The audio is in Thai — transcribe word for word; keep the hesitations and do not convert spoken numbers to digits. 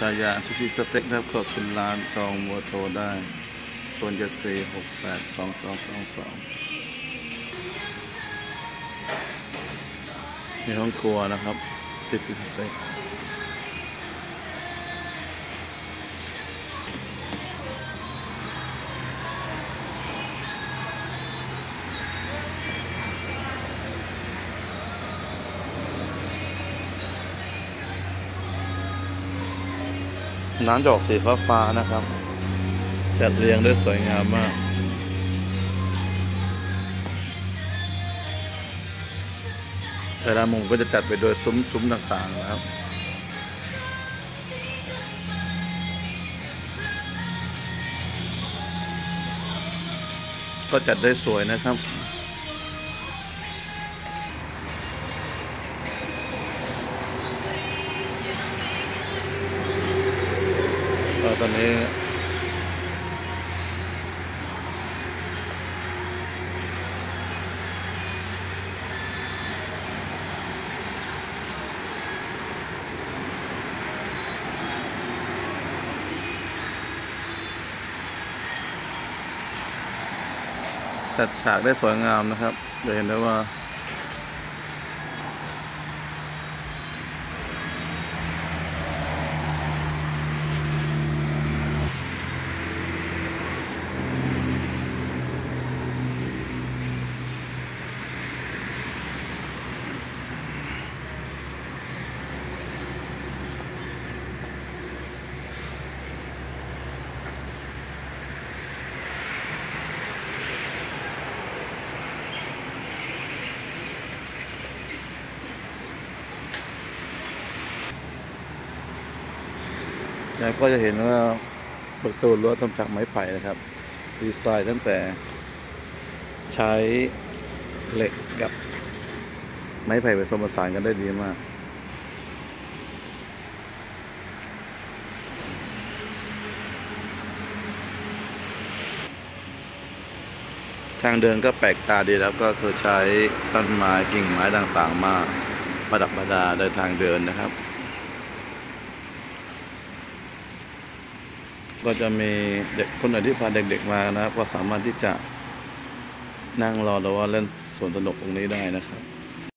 ายาซูชิสเต็กครับก็เป็นร้านตองมัวโทรได้ส่วนจะเซหกแปดสองสองสองสองในห้องครัวนะครับติดสเต็กน้ำจะออกสีฟ้าฟ้านะครับจัดเรียงได้สวยงามมากแต่ละมุมก็จะจัดไปโดยซุ้มๆต่างๆนะครับก็จัดได้สวยนะครับตอนนี้จัดฉากได้สวยงามนะครับจะเห็นได้ว่าแล้วก็จะเห็นว่าประตูรั้วทำจากไม้ไผ่นะครับดีไซน์ตั้งแต่ใช้เหล็กกับไม้ไผ่ผสมผสานกันได้ดีมากทางเดินก็แปลกตาดีแล้วก็คือใช้ต้นไม้กิ่งไม้ต่างๆมาประดับประดาโดยทางเดินนะครับก็จะมีเด็กคนไหนที่พาเด็กๆมานะครับก็สามารถที่จะนั่งรอหรือว่าเล่นสวนสนุกตรงนี้ได้นะครับ